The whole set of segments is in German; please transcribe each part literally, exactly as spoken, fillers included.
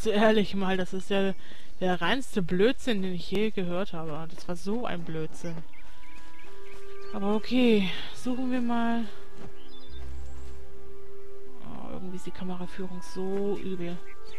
Also ehrlich mal, das ist ja der reinste Blödsinn, den ich je gehört habe. Das war so ein Blödsinn. Aber okay, suchen wir mal... Oh, irgendwie ist die Kameraführung so übel.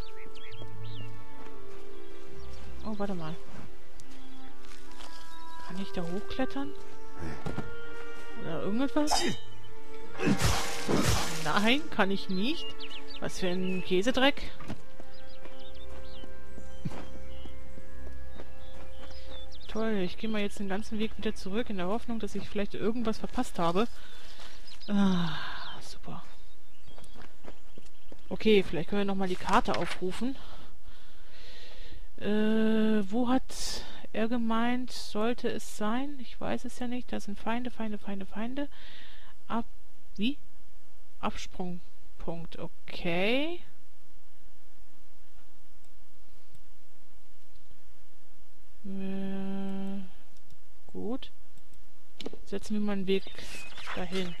Oh, warte mal. Kann ich da hochklettern? Oder irgendetwas? Nein, kann ich nicht. Was für ein Käsedreck. Toll, ich gehe mal jetzt den ganzen Weg wieder zurück, in der Hoffnung, dass ich vielleicht irgendwas verpasst habe. Ah, super. Okay, vielleicht können wir nochmal die Karte aufrufen. Äh, wo hat er gemeint, sollte es sein? Ich weiß es ja nicht. Da sind Feinde, Feinde, Feinde, Feinde. Ab... Wie? Absprungpunkt. Okay. Äh, gut. Setzen wir mal einen Weg dahin.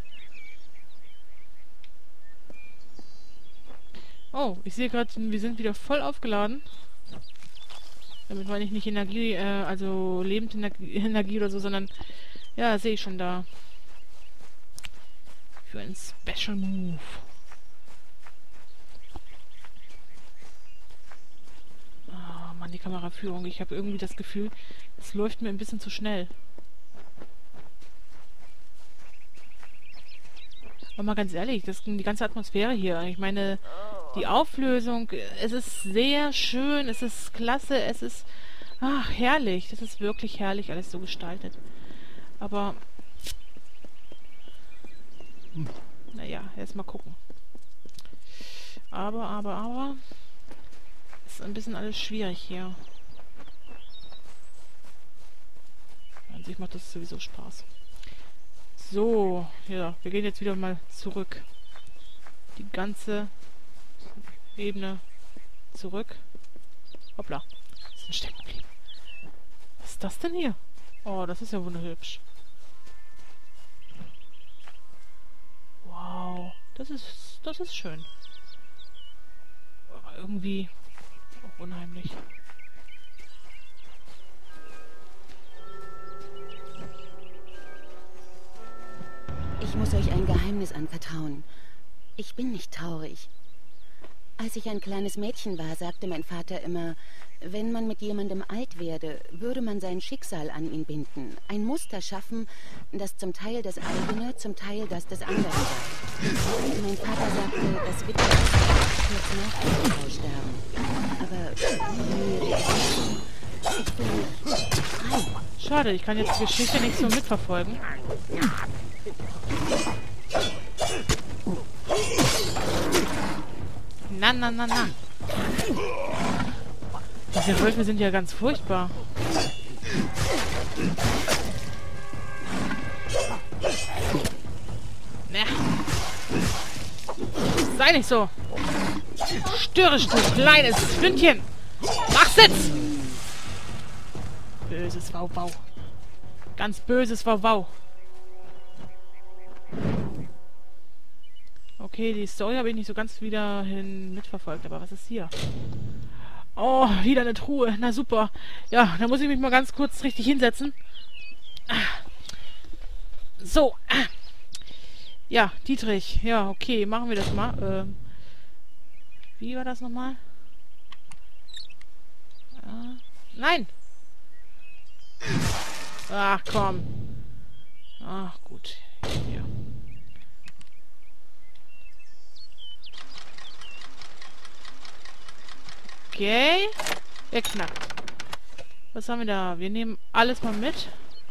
Oh, ich sehe gerade, wir sind wieder voll aufgeladen. Damit meine ich nicht Energie, äh, also Lebensenergie Energie oder so, sondern ja, sehe ich schon da. Für einen Special Move. Oh Mann, die Kameraführung. Ich habe irgendwie das Gefühl, es läuft mir ein bisschen zu schnell. Aber mal ganz ehrlich, das, die ganze Atmosphäre hier, ich meine, die Auflösung, es ist sehr schön, es ist klasse, es ist, ach, herrlich. Das ist wirklich herrlich, alles so gestaltet. Aber, hm. naja, erstmal gucken. Aber, aber, aber, ist ein bisschen alles schwierig hier. An sich macht das sowieso Spaß. So, ja, wir gehen jetzt wieder mal zurück. Die ganze Ebene zurück. Hoppla, ist ein stecken geblieben. Was ist das denn hier? Oh, das ist ja wunderhübsch. Wow, das ist, das ist schön. Aber irgendwie auch unheimlich. Ich muss euch ein Geheimnis anvertrauen. Ich bin nicht traurig. Als ich ein kleines Mädchen war, sagte mein Vater immer, wenn man mit jemandem alt werde, würde man sein Schicksal an ihn binden. Ein Muster schaffen, das zum Teil das eigene, zum Teil das des anderen sei. Mein Vater sagte, das wird kurz nach der Frau sterben. Aber mir ich bin frei. Schade, ich kann jetzt die Geschichte nicht so mitverfolgen. Na, na, na, na. Diese Wölfe sind ja ganz furchtbar. Na. Sei nicht so. Störrisch, du kleines Hündchen. Mach Sitz! Böses Wauwau. Ganz böses Wauwau. Okay, die Story habe ich nicht so ganz wieder hin mitverfolgt, aber was ist hier? Oh, wieder eine Truhe. Na super. Ja, da muss ich mich mal ganz kurz richtig hinsetzen. So. Ja, Dietrich. Ja, okay, machen wir das mal. Ähm, wie war das nochmal? Ja. Nein! Ach, komm. Ach, gut. Hier. Okay. Geknackt. Was haben wir da? Wir nehmen alles mal mit.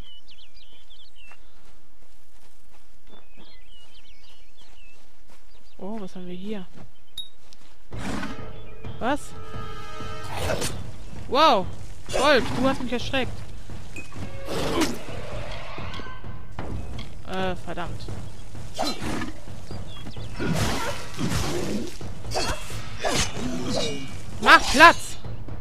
Oh, was haben wir hier? Was? Wow. Wolf, du hast mich erschreckt. Äh, verdammt. Mach Platz!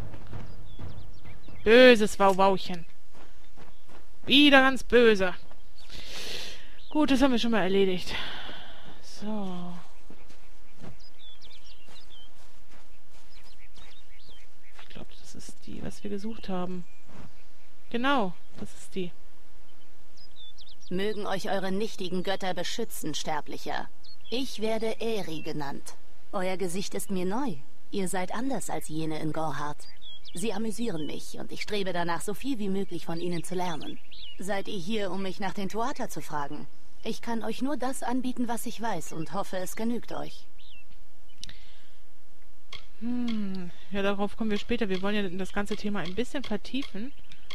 Böses Wauwauchen. Wieder ganz böse. Gut, das haben wir schon mal erledigt. So. Das ist die, was wir gesucht haben. Genau, das ist die. Mögen euch eure nichtigen Götter beschützen, Sterblicher. Ich werde Eri genannt. Euer Gesicht ist mir neu. Ihr seid anders als jene in Gorhard. Sie amüsieren mich und ich strebe danach, so viel wie möglich von ihnen zu lernen. Seid ihr hier, um mich nach den Tuatha zu fragen? Ich kann euch nur das anbieten, was ich weiß und hoffe, es genügt euch. Hm, ja, darauf kommen wir später. Wir wollen ja das ganze Thema ein bisschen vertiefen.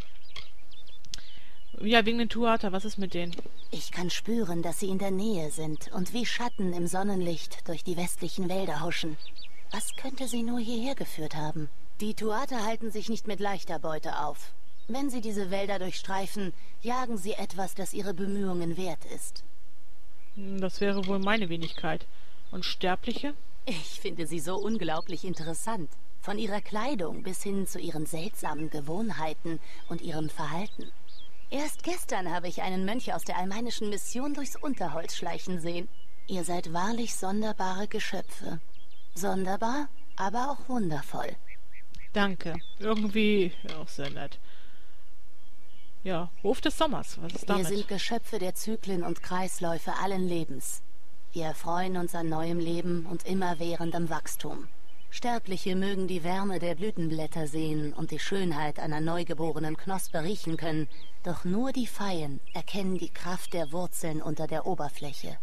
Ja, wegen den Tuatha, was ist mit denen? Ich kann spüren, dass sie in der Nähe sind und wie Schatten im Sonnenlicht durch die westlichen Wälder huschen. Was könnte sie nur hierher geführt haben? Die Tuatha halten sich nicht mit leichter Beute auf. Wenn sie diese Wälder durchstreifen, jagen sie etwas, das ihre Bemühungen wert ist. Das wäre wohl meine Wenigkeit. Und Sterbliche? Ich finde sie so unglaublich interessant. Von ihrer Kleidung bis hin zu ihren seltsamen Gewohnheiten und ihrem Verhalten. Erst gestern habe ich einen Mönch aus der almeinischen Mission durchs Unterholz schleichen sehen. Ihr seid wahrlich sonderbare Geschöpfe. Sonderbar, aber auch wundervoll. Danke. Irgendwie auch sehr nett. Ja, Hof des Sommers, was ist damit? Wir sind Geschöpfe der Zyklen und Kreisläufe allen Lebens. Wir erfreuen uns an neuem Leben und immerwährendem Wachstum. Sterbliche mögen die Wärme der Blütenblätter sehen und die Schönheit einer neugeborenen Knospe riechen können, doch nur die Feien erkennen die Kraft der Wurzeln unter der Oberfläche.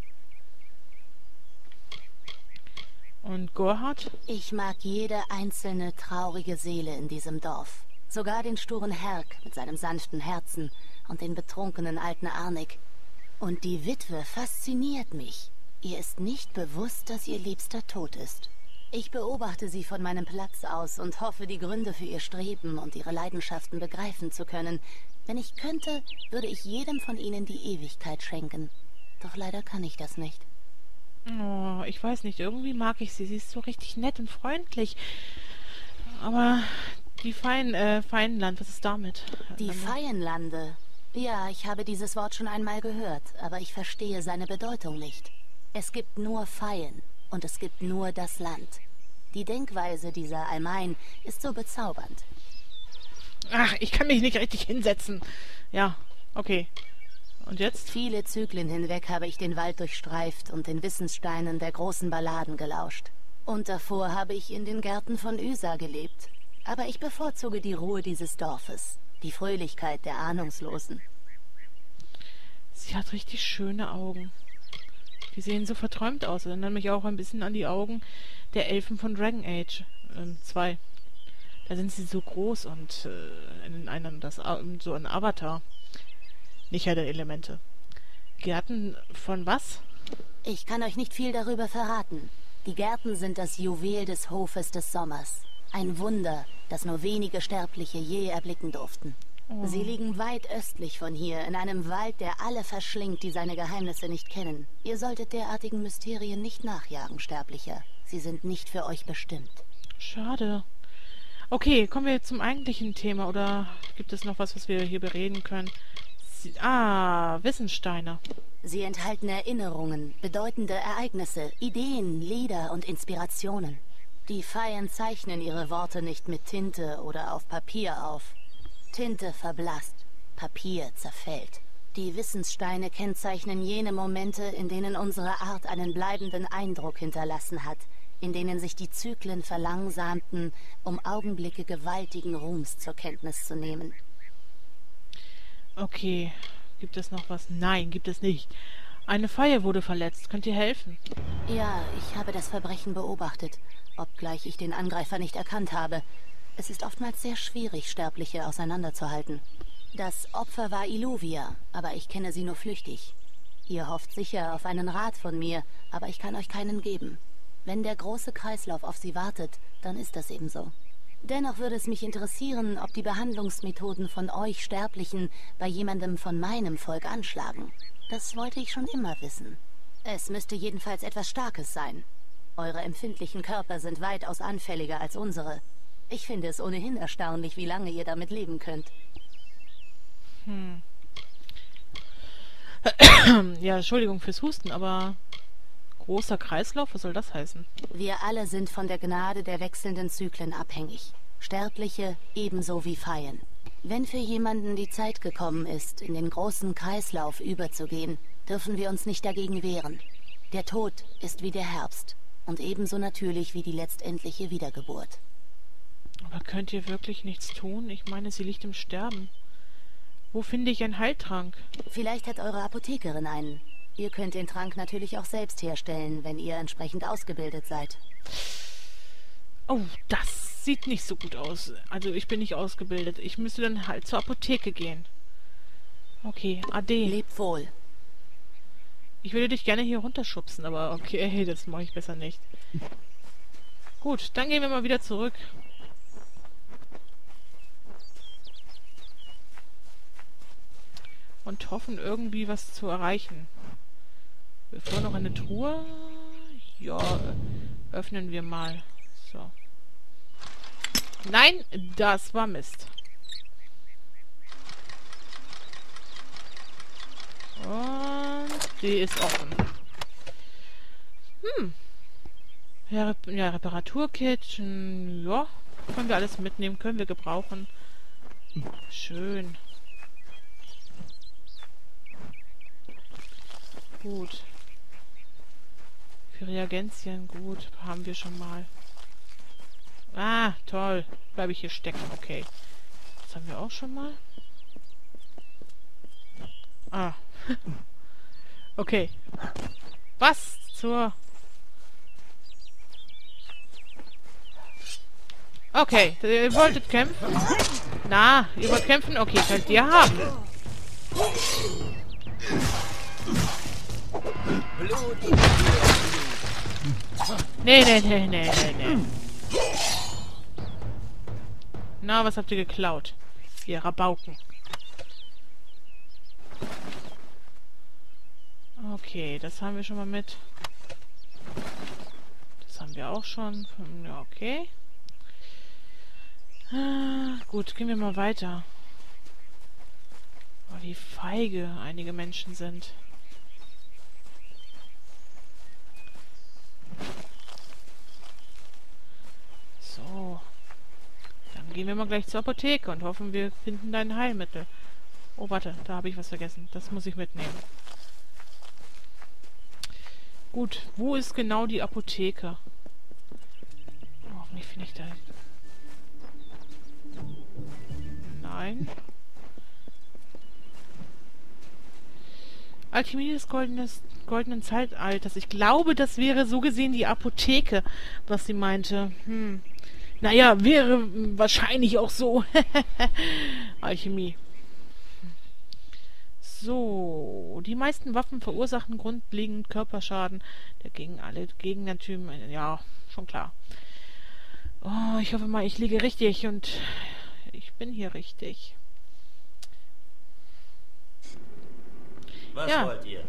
Und Gorhard? Ich mag jede einzelne traurige Seele in diesem Dorf. Sogar den sturen Herk mit seinem sanften Herzen und den betrunkenen alten Arnik. Und die Witwe fasziniert mich. Ihr ist nicht bewusst, dass ihr Liebster tot ist. Ich beobachte sie von meinem Platz aus und hoffe, die Gründe für ihr Streben und ihre Leidenschaften begreifen zu können. Wenn ich könnte, würde ich jedem von ihnen die Ewigkeit schenken. Doch leider kann ich das nicht. Oh, ich weiß nicht, irgendwie mag ich sie. Sie ist so richtig nett und freundlich. Aber die Fein, äh, Feinland, was ist damit? Die Feienlande? Ja, ich habe dieses Wort schon einmal gehört, aber ich verstehe seine Bedeutung nicht. Es gibt nur Feien und es gibt nur das Land. Die Denkweise dieser Almain ist so bezaubernd. Ach, ich kann mich nicht richtig hinsetzen. Ja, okay. Und jetzt? Viele Zyklen hinweg habe ich den Wald durchstreift und den Wissenssteinen der großen Balladen gelauscht. Und davor habe ich in den Gärten von Ysa gelebt. Aber ich bevorzuge die Ruhe dieses Dorfes, die Fröhlichkeit der Ahnungslosen. Sie hat richtig schöne Augen. Die sehen so verträumt aus. Erinnern mich auch ein bisschen an die Augen der Elfen von Dragon Age zwei. Da sind sie so groß und äh, in einem das so ein Avatar. Nicht Herr der Elemente. Gärten von was? Ich kann euch nicht viel darüber verraten. Die Gärten sind das Juwel des Hofes des Sommers. Ein Wunder, das nur wenige Sterbliche je erblicken durften. Oh. Sie liegen weit östlich von hier, in einem Wald, der alle verschlingt, die seine Geheimnisse nicht kennen. Ihr solltet derartigen Mysterien nicht nachjagen, Sterblicher. Sie sind nicht für euch bestimmt. Schade. Okay, kommen wir jetzt zum eigentlichen Thema, oder gibt es noch was, was wir hier bereden können? Sie, ah, Wissenssteine. Sie enthalten Erinnerungen, bedeutende Ereignisse, Ideen, Lieder und Inspirationen. Die Feien zeichnen ihre Worte nicht mit Tinte oder auf Papier auf. Tinte verblasst, Papier zerfällt. Die Wissenssteine kennzeichnen jene Momente, in denen unsere Art einen bleibenden Eindruck hinterlassen hat, in denen sich die Zyklen verlangsamten, um Augenblicke gewaltigen Ruhms zur Kenntnis zu nehmen. Okay, gibt es noch was? Nein, gibt es nicht. Eine Feier wurde verletzt. Könnt ihr helfen? Ja, ich habe das Verbrechen beobachtet, obgleich ich den Angreifer nicht erkannt habe. Es ist oftmals sehr schwierig, Sterbliche auseinanderzuhalten. Das Opfer war Iluvia, aber ich kenne sie nur flüchtig. Ihr hofft sicher auf einen Rat von mir, aber ich kann euch keinen geben. Wenn der große Kreislauf auf sie wartet, dann ist das eben so. Dennoch würde es mich interessieren, ob die Behandlungsmethoden von euch Sterblichen bei jemandem von meinem Volk anschlagen. Das wollte ich schon immer wissen. Es müsste jedenfalls etwas Starkes sein. Eure empfindlichen Körper sind weitaus anfälliger als unsere. Ich finde es ohnehin erstaunlich, wie lange ihr damit leben könnt. Hm. Ja, Entschuldigung fürs Husten, aber großer Kreislauf, was soll das heißen? Wir alle sind von der Gnade der wechselnden Zyklen abhängig. Sterbliche ebenso wie Feien. Wenn für jemanden die Zeit gekommen ist, in den großen Kreislauf überzugehen, dürfen wir uns nicht dagegen wehren. Der Tod ist wie der Herbst und ebenso natürlich wie die letztendliche Wiedergeburt. Aber könnt ihr wirklich nichts tun? Ich meine, sie liegt im Sterben. Wo finde ich einen Heiltrank? Vielleicht hat eure Apothekerin einen. Ihr könnt den Trank natürlich auch selbst herstellen, wenn ihr entsprechend ausgebildet seid. Oh, das sieht nicht so gut aus. Also ich bin nicht ausgebildet. Ich müsste dann halt zur Apotheke gehen. Okay, Ade. Lebt wohl. Ich würde dich gerne hier runterschubsen, aber okay, das mache ich besser nicht. Gut, dann gehen wir mal wieder zurück. Und hoffen, irgendwie was zu erreichen. Bevor noch eine Truhe. Ja, öffnen wir mal. So. Nein, das war Mist. Und die ist offen. Hm. Ja, Rep ja Reparaturkit. Ja, können wir alles mitnehmen, können wir gebrauchen. Schön. Gut. Für Reagenzien, gut. Haben wir schon mal. Ah, toll. Bleibe ich hier stecken. Okay. Das haben wir auch schon mal. Ah. Okay. Was zur... Okay. Ihr wolltet kämpfen? Na, ihr wollt kämpfen? Okay, könnt ihr haben. Nee, nee, nee, nee, nee, nee. Na, was habt ihr geklaut? Ihr Rabauken. Okay, das haben wir schon mal mit. Das haben wir auch schon. Ja, okay. Ah, gut, gehen wir mal weiter. Oh, wie feige einige Menschen sind. So. Dann gehen wir mal gleich zur Apotheke und hoffen, wir finden dein Heilmittel. Oh, warte, da habe ich was vergessen. Das muss ich mitnehmen. Gut, wo ist genau die Apotheke? Oh, hoffentlich finde ich da... Nein. Alchemie des goldenes, goldenen Zeitalters. Ich glaube, das wäre so gesehen die Apotheke, was sie meinte. Hm. Naja, wäre wahrscheinlich auch so. Alchemie. So, die meisten Waffen verursachen grundlegend Körperschaden, der gegen alle Gegnertypen, ja, schon klar. Oh, ich hoffe mal, ich liege richtig und ich bin hier richtig. Was ja. wollt ihr?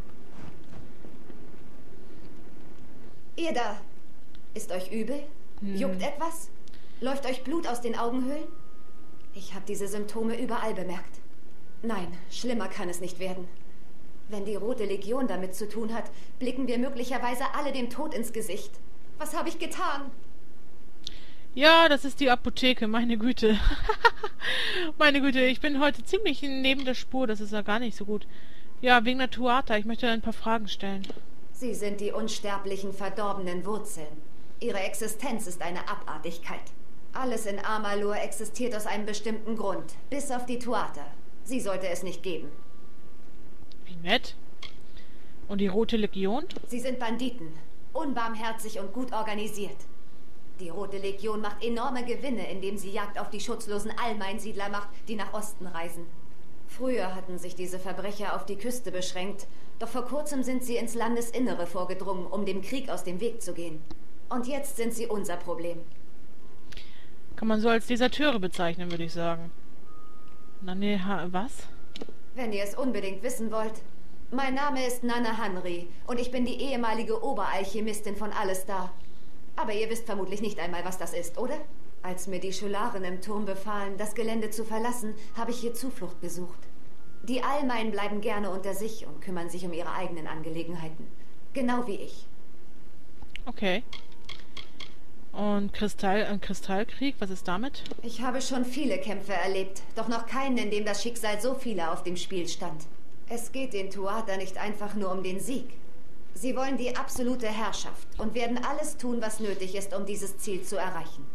Ihr da. Ist euch übel? Hm. Juckt etwas? Läuft euch Blut aus den Augenhöhlen? Ich habe diese Symptome überall bemerkt. Nein, schlimmer kann es nicht werden. Wenn die Rote Legion damit zu tun hat, blicken wir möglicherweise alle dem Tod ins Gesicht. Was habe ich getan? Ja, das ist die Apotheke, meine Güte. Meine Güte, ich bin heute ziemlich neben der Spur, das ist ja gar nicht so gut. Ja, wegen der Tuata, ich möchte ein paar Fragen stellen. Sie sind die unsterblichen, verdorbenen Wurzeln. Ihre Existenz ist eine Abartigkeit. Alles in Amalur existiert aus einem bestimmten Grund, bis auf die Tuata. Sie sollte es nicht geben. Wie nett. Und die Rote Legion? Sie sind Banditen, unbarmherzig und gut organisiert. Die Rote Legion macht enorme Gewinne, indem sie Jagd auf die schutzlosen Almeinsiedler macht, die nach Osten reisen. Früher hatten sich diese Verbrecher auf die Küste beschränkt, doch vor kurzem sind sie ins Landesinnere vorgedrungen, um dem Krieg aus dem Weg zu gehen. Und jetzt sind sie unser Problem. Kann man so als Deserteure bezeichnen, würde ich sagen. Na nee, was? Wenn ihr es unbedingt wissen wollt. Mein Name ist Nana Hanri und ich bin die ehemalige Oberalchemistin von Alestar. Aber ihr wisst vermutlich nicht einmal, was das ist, oder? Als mir die Schularen im Turm befahlen, das Gelände zu verlassen, habe ich hier Zuflucht gesucht. Die Almein bleiben gerne unter sich und kümmern sich um ihre eigenen Angelegenheiten. Genau wie ich. Okay. Und Kristall, äh, Kristallkrieg, was ist damit? Ich habe schon viele Kämpfe erlebt, doch noch keinen, in dem das Schicksal so vieler auf dem Spiel stand. Es geht den Tuatha nicht einfach nur um den Sieg. Sie wollen die absolute Herrschaft und werden alles tun, was nötig ist, um dieses Ziel zu erreichen.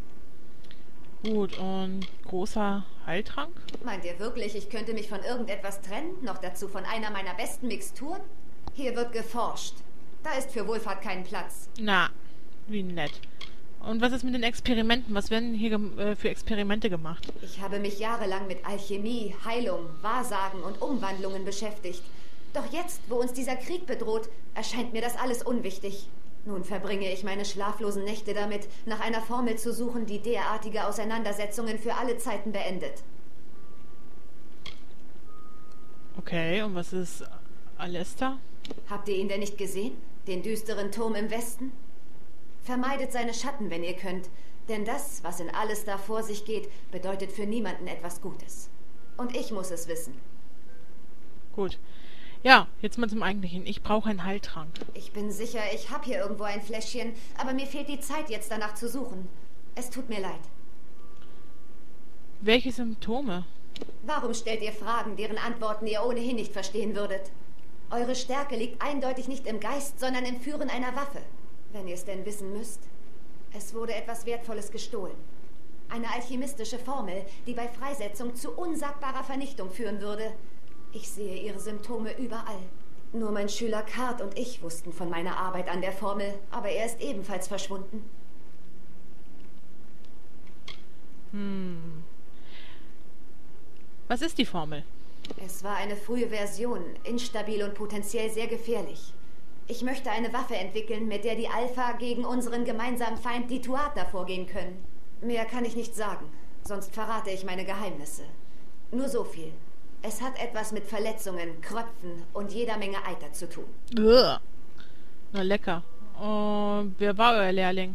Gut, und großer Heiltrank? Meint ihr wirklich, ich könnte mich von irgendetwas trennen? Noch dazu von einer meiner besten Mixturen? Hier wird geforscht. Da ist für Wohlfahrt kein Platz. Na, wie nett. Und was ist mit den Experimenten? Was werden hier äh, für Experimente gemacht? Ich habe mich jahrelang mit Alchemie, Heilung, Wahrsagen und Umwandlungen beschäftigt. Doch jetzt, wo uns dieser Krieg bedroht, erscheint mir das alles unwichtig. Nun verbringe ich meine schlaflosen Nächte damit, nach einer Formel zu suchen, die derartige Auseinandersetzungen für alle Zeiten beendet. Okay, und was ist Alester? Habt ihr ihn denn nicht gesehen? Den düsteren Turm im Westen? Vermeidet seine Schatten, wenn ihr könnt, denn das, was in Alester vor sich geht, bedeutet für niemanden etwas Gutes. Und ich muss es wissen. Gut. Ja, jetzt mal zum Eigentlichen. Ich brauche einen Heiltrank. Ich bin sicher, ich habe hier irgendwo ein Fläschchen, aber mir fehlt die Zeit, jetzt danach zu suchen. Es tut mir leid. Welche Symptome? Warum stellt ihr Fragen, deren Antworten ihr ohnehin nicht verstehen würdet? Eure Stärke liegt eindeutig nicht im Geist, sondern im Führen einer Waffe. Wenn ihr es denn wissen müsst. Es wurde etwas Wertvolles gestohlen. Eine alchemistische Formel, die bei Freisetzung zu unsagbarer Vernichtung führen würde. Ich sehe ihre Symptome überall. Nur mein Schüler Kart und ich wussten von meiner Arbeit an der Formel, aber er ist ebenfalls verschwunden. Hm. Was ist die Formel? Es war eine frühe Version, instabil und potenziell sehr gefährlich. Ich möchte eine Waffe entwickeln, mit der die Alpha gegen unseren gemeinsamen Feind, die Tuatha, vorgehen können. Mehr kann ich nicht sagen, sonst verrate ich meine Geheimnisse. Nur so viel. Es hat etwas mit Verletzungen, Kröpfen und jeder Menge Eiter zu tun. Uah. Na lecker. Und wer war euer Lehrling?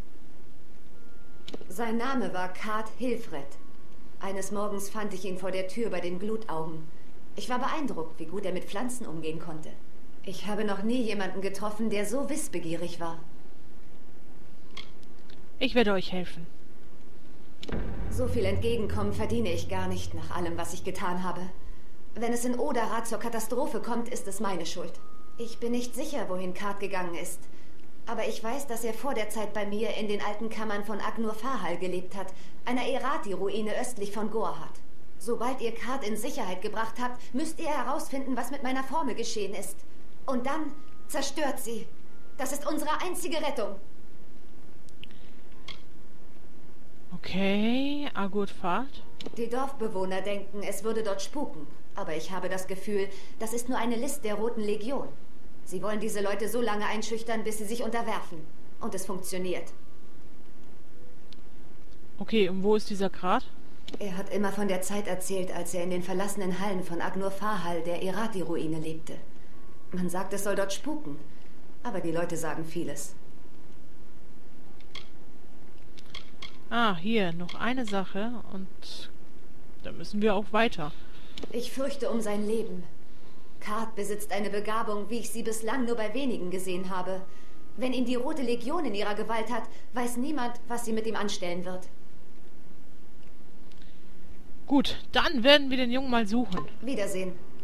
Sein Name war Kart Hilfred. Eines Morgens fand ich ihn vor der Tür bei den Glutaugen. Ich war beeindruckt, wie gut er mit Pflanzen umgehen konnte. Ich habe noch nie jemanden getroffen, der so wissbegierig war. Ich werde euch helfen. So viel Entgegenkommen verdiene ich gar nicht nach allem, was ich getan habe. Wenn es in Odara zur Katastrophe kommt, ist es meine Schuld. Ich bin nicht sicher, wohin Kart gegangen ist. Aber ich weiß, dass er vor der Zeit bei mir in den alten Kammern von Agnur Fahal gelebt hat, einer Erati-Ruine östlich von Gorhat. Sobald ihr Kart in Sicherheit gebracht habt, müsst ihr herausfinden, was mit meiner Formel geschehen ist. Und dann zerstört sie. Das ist unsere einzige Rettung. Okay, Agur Fahrt. Die Dorfbewohner denken, es würde dort spuken. Aber ich habe das Gefühl, das ist nur eine List der Roten Legion. Sie wollen diese Leute so lange einschüchtern, bis sie sich unterwerfen. Und es funktioniert. Okay, und wo ist dieser Grat? Er hat immer von der Zeit erzählt, als er in den verlassenen Hallen von Agnur Fahal, der Erati-Ruine, lebte. Man sagt, es soll dort spuken. Aber die Leute sagen vieles. Ah, hier, noch eine Sache und da müssen wir auch weiter. Ich fürchte um sein Leben. Kart besitzt eine Begabung, wie ich sie bislang nur bei wenigen gesehen habe. Wenn ihn die Rote Legion in ihrer Gewalt hat, weiß niemand, was sie mit ihm anstellen wird. Gut, dann werden wir den Jungen mal suchen. Wiedersehen.